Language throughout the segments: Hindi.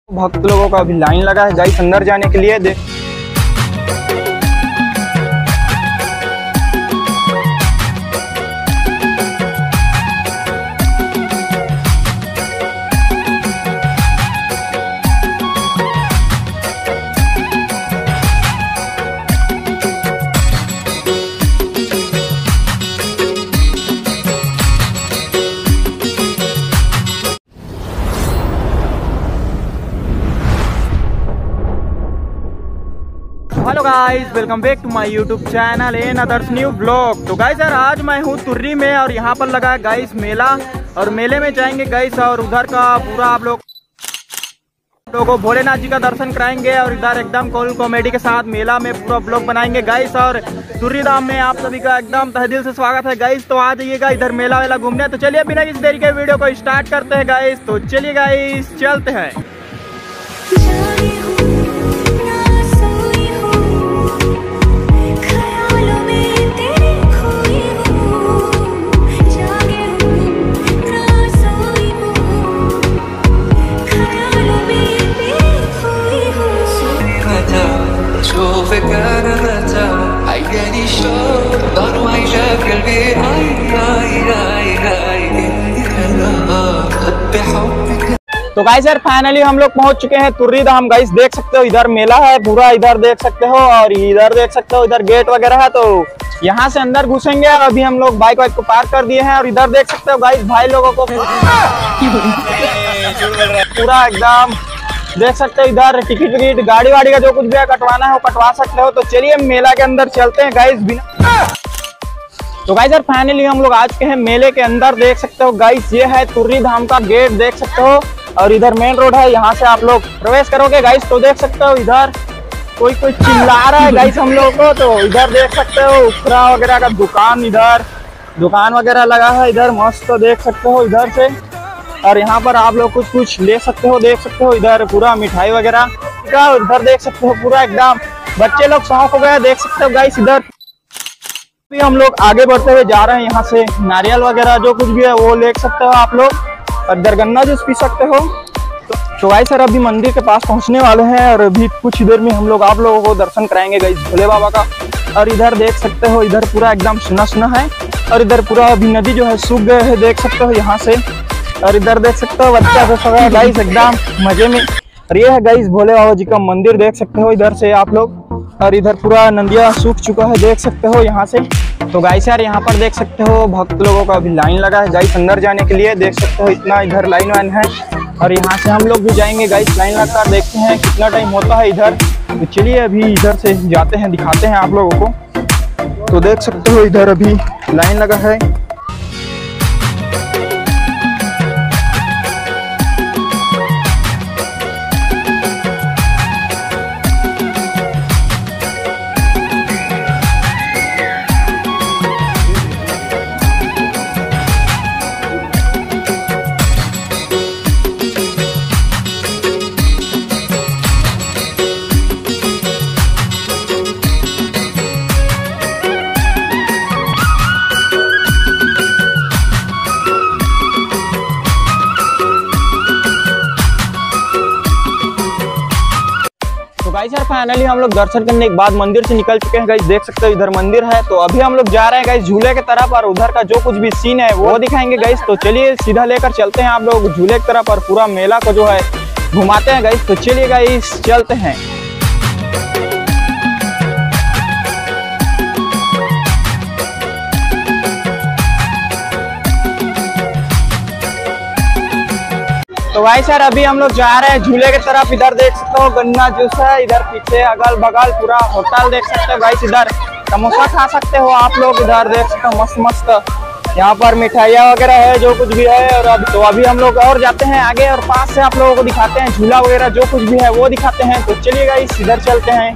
भक्त लोगों का अभी लाइन लगा है गाइस अंदर जाने के लिए। Hello guys, welcome back to my YouTube channel in others new blog. तो गाइस यार आज मैं हूँ तुर्री में और यहाँ पर लगा है गाइस मेला और मेले में जाएंगे गाइस और उधर का पूरा आप लोगों को भोलेनाथ जी का दर्शन कराएंगे और इधर एकदम कोल कॉमेडी के साथ मेला में पूरा ब्लॉग बनाएंगे गाइस। और तुर्री धाम में आप सभी का एकदम तहे दिल से स्वागत है गाइस। तो आ जाइएगा इधर मेला वेला घूमने। तो चलिए बिना किसी देरी के वीडियो को स्टार्ट करते हैं गाइस। तो चलिए गाइस चलते हैं। तो गाइस यार फाइनली हम लोग पहुंच चुके हैं तुर्री धाम गाइस। देख सकते हो इधर मेला है पूरा, इधर देख सकते हो और इधर देख सकते हो, इधर गेट वगैरह है। तो यहाँ से अंदर घुसेंगे। अभी हम लोग बाइक वाइक को पार्क कर दिए हैं और इधर देख सकते हो गाइस भाई लोगों को पूरा एकदम देख सकते हो। इधर टिकट विकट गाड़ी वाड़ी का जो कुछ भी कटवाना है वो कटवा सकते हो। तो चलिए मेला के अंदर चलते हैं गाइस बिना। तो गाइस यार फाइनली हम लोग आज के हैं मेले के अंदर। देख सकते हो गाइस ये है तुर्री धाम का गेट देख सकते हो और इधर मेन रोड है, यहाँ से आप लोग प्रवेश करोगे गाइस। तो देख सकते हो इधर कोई चिल्ला रहा है गाइस हम लोग को। तो इधर देख सकते हो उपरा वगैरह का दुकान, इधर दुकान वगैरह लगा है इधर मस्त। तो देख सकते हो इधर से और यहाँ पर आप लोग कुछ ले सकते हो। देख सकते हो इधर पूरा मिठाई वगैरह का, इधर देख सकते हो पूरा एकदम बच्चे लोग शौक हो गए। देख सकते हो गाइस इधर भी हम लोग आगे बढ़ते हुए जा रहे हैं। यहाँ से नारियल वगैरह जो कुछ भी है वो ले सकते हो आप लोग और दरगन्ना जूस पी सकते हो। तो गाइस सर अभी मंदिर के पास पहुँचने वाले हैं और अभी कुछ देर में हम लोग आप लोगों को दर्शन कराएंगे गाइस भोले बाबा का। और इधर देख सकते हो इधर पूरा एकदम सुना सुना है और इधर पूरा अभी नदी जो है सूख गए है देख सकते हो यहाँ से। और इधर देख सकते हो बच्चा से सब है गाइस एकदम मजे में। और ये है गाइस भोले बाबा जी का मंदिर देख सकते हो इधर से आप लोग। और इधर पूरा नदिया सूख चुका है देख सकते हो यहाँ से। तो गाइस यार यहाँ पर देख सकते हो भक्त लोगों का अभी लाइन लगा है गाइस अंदर जाने के लिए। देख सकते हो इतना इधर लाइन वाइन है और यहाँ से हम लोग भी जाएंगे गाइस लाइन लगाकर। देखते हैं कितना टाइम होता है इधर। तो चलिए अभी इधर से जाते हैं, दिखाते हैं आप लोगों को। तो देख सकते हो इधर अभी लाइन लगा है। तो गाइस यार फाइनली हम लोग दर्शन करने के बाद मंदिर से निकल चुके हैं गाइस। देख सकते हो इधर मंदिर है। तो अभी हम लोग जा रहे हैं गाइस झूले की तरफ और उधर का जो कुछ भी सीन है वो दिखाएंगे गाइस। तो चलिए सीधा लेकर चलते हैं आप लोग झूले की तरफ और पूरा मेला को जो है घुमाते हैं गाइस। तो चलिए गाइस चलते हैं। तो गाइस यार अभी हम लोग जा रहे हैं झूले की तरफ। इधर देख सकते हो गन्ना जूस है, इधर पीछे अगल बगल पूरा होटल देख सकते हो गाइस। इधर समोसा खा सकते हो आप लोग, इधर देख सकते हो मस्त मस्त यहाँ पर मिठाइयाँ वगैरह है जो कुछ भी है। और अभी हम लोग और जाते हैं आगे और पास से आप लोगों को दिखाते हैं झूला वगैरह जो कुछ भी है वो दिखाते हैं। तो चलिए गाइस इधर चलते हैं।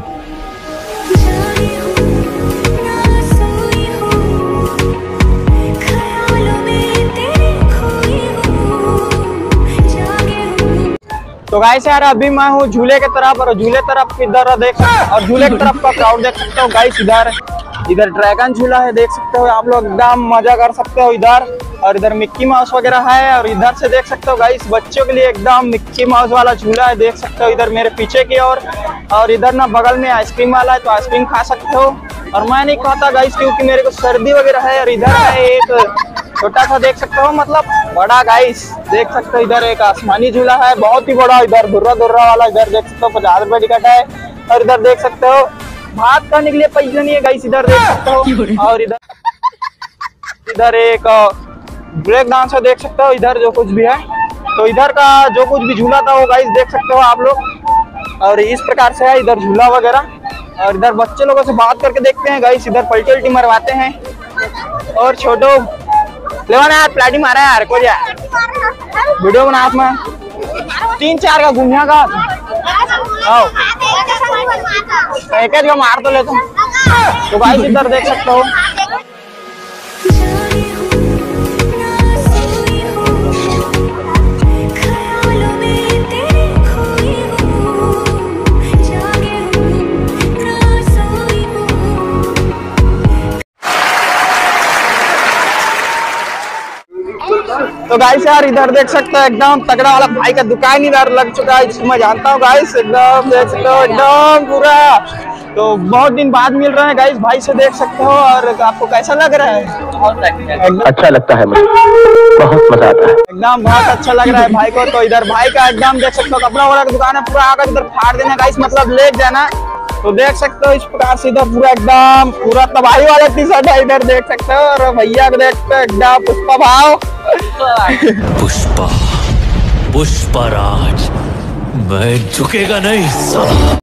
तो गाइस यार अभी मैं हूँ झूले के तरफ और झूले तरफ इधर देख सकते और झूले की तरफ का क्राउड देख सकते हो गाइस। इधर इधर ड्रैगन झूला है, देख सकते हो आप लोग, एकदम मजा कर सकते हो इधर। और इधर मिक्की माउस वगैरह है। और इधर से देख सकते हो गाइस बच्चों के लिए एकदम मिक्की माउस वाला झूला है, देख सकते हो इधर मेरे पीछे की ओर। और इधर ना बगल में आइसक्रीम वाला है, तो आइसक्रीम खा सकते हो। और मैं नहीं खाता गाइस क्योंकि मेरे को सर्दी वगैरह है। और इधर है एक छोटा सा, देख सकते हो, मतलब बड़ा गाइस, देख सकते हो इधर एक आसमानी झूला है, बहुत ही बड़ा। इधर धुर्रा धुर्रा वाला, इधर देख सकते हो 50 रुपए टिकट है। और इधर देख सकते हो भात खाने के लिए पैसे नहीं है गाइस, इधर देख सकते हो। और इधर एक ब्रेक डांस है, देख सकते हो इधर जो कुछ भी है। तो इधर का जो कुछ भी झूला था वो गाइस देख सकते हो आप लोग। और इस प्रकार से है इधर झूला वगैरह। और इधर बच्चे लोगों से बात करके देखते हैं गाइस, इधर पलटी उल्टी मरवाते हैं। और छोटो लेवाना यार प्लाटी मारा है यार, कोई यार वीडियो बना में 3-4 का घूमिया का एक का मार तो ले तुम। तो गाइस इधर देख सकते हो। तो गाइस यार इधर देख सकते हो एकदम तगड़ा वाला भाई का दुकान इधर लग चुका है, जिसको मैं जानता हूँ गाइस, एकदम देख सकते हो एकदम पूरा। तो बहुत दिन बाद मिल रहे हैं गाइस भाई से, देख सकते हो। और आपको कैसा लग रहा है? अच्छा लगता है मुझे, बहुत मजा आता है, एकदम बहुत अच्छा लग रहा है भाई को। तो इधर भाई का एकदम देख सकते हो कपड़ा वाला का दुकान है, पूरा आकर इधर फाड़ देना गाइस, मतलब ले जाना। तो देख सकते हो इस प्रकार से इधर पूरा एकदम पूरा तबाही वाला टी शर्ट है, इधर देख सकते हो। और भैया को देखते हो एकदम पुष्पा भाव पुष्पा पुष्पराज, मैं झुकेगा नहीं साला।